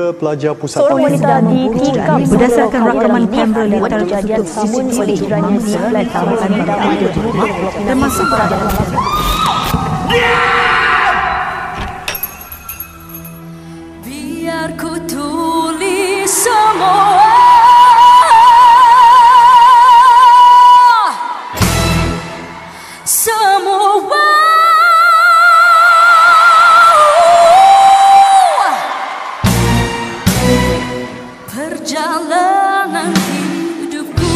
pelajar pusat wanita ditikam berdasarkan rakaman kamera litar tertutup CCTV di sebelah kawasan Batu Timur, termasuk dalam biar ku tulis semua perjalanan hidupku.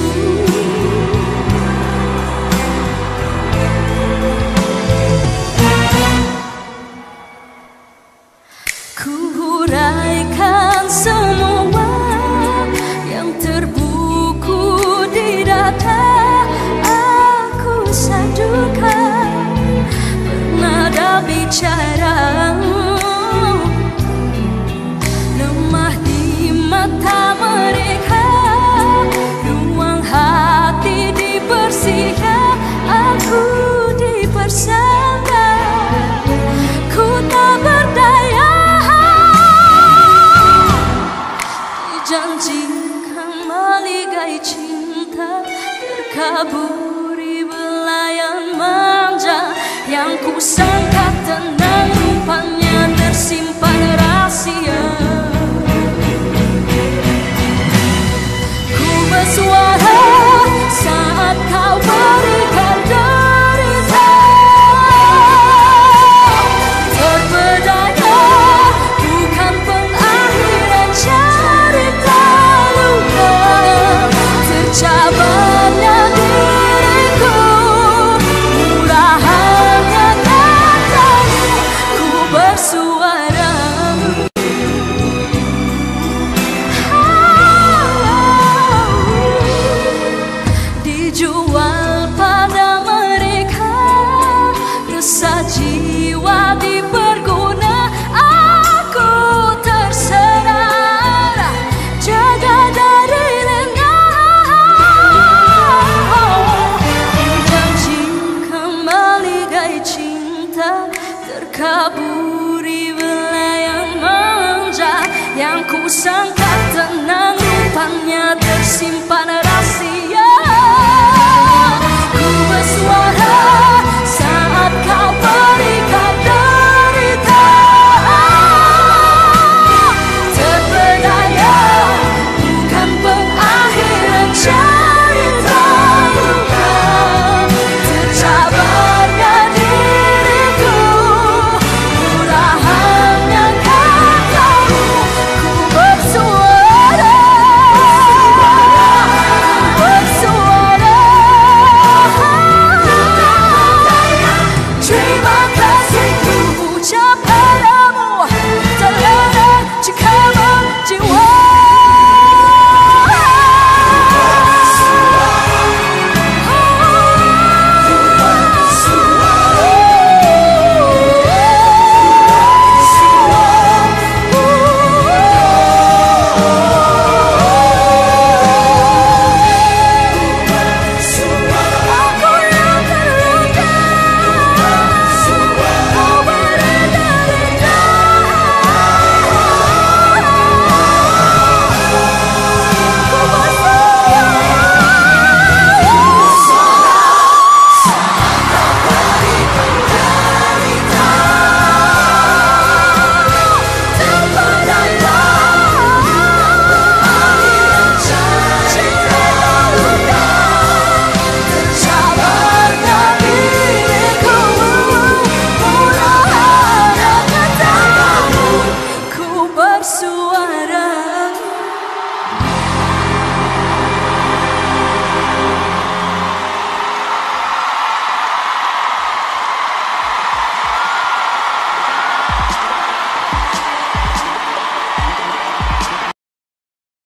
Ku huraikan semua yang terbuku di data. Aku sadukan bernada bicara lemah di mata mereka, ruang hati dibersihkan, aku dipersangka, ku tak berdaya. Dijanjikan maligai cinta, terkaburi belayan manja, yang ku sangka tenang rupanya tersimpan rahasia. Bersuara saat kau berikan derita, terpedaya bukan pengakhiran cerita luka, tercabarnya diriku, murahannya katanya, ku bersuara. Dijual pada mereka, resah jiwa diperguna, aku tersedar jaga dari lengah. Janji kembali gai cinta, terkaburi belayan manja, yang ku sangka tenang rupanya tersimpan rasa.